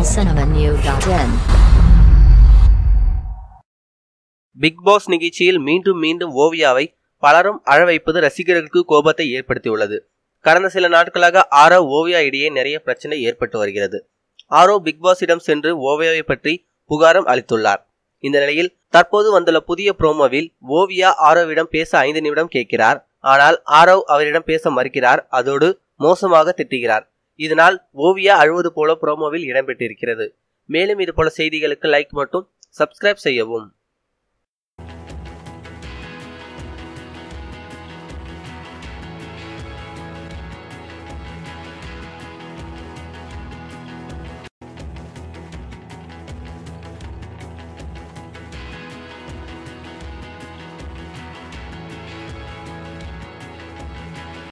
tamilcinemanew.in. Big pass நிகழ்ச்சியில் மீண்டும் மீண்டும் ஓவியாவை பலரும் அழ வைப்பது ரசிகர்களுக்கு கோபத்தை ஏற்படுத்தியுள்ளது. கடந்த சில நாட்களாக ஆரவ் ஓவியா இடையே நிறைய பிரச்சனை ஏற்பட்டு வருகிறது. ஆரவ் பிக் பாஸிடம் சென்று ஓவியாவை பற்றி புகாரம் அளித்துள்ளார். இந்த நிலையில் தற்போது வந்துள்ள புதிய ப்ரோமோவில் ஓவியா ஆரவிடம் பேச 5 நிமிடம் கேட்கிறார். ஆனால் ஆரவ் அவரிடம் பேச மறுக்கிறார். அதோடு மோசமாக திட்டுகிறார். இதனால் ஓவியா அழுவது போல ப்ரோமோவில் இடம்பெற்றிருக்கிறது. மேலும் இது போல செய்திகளுக்கு லைக் மற்றும் சப்ஸ்கிரைப் செய்யவும்.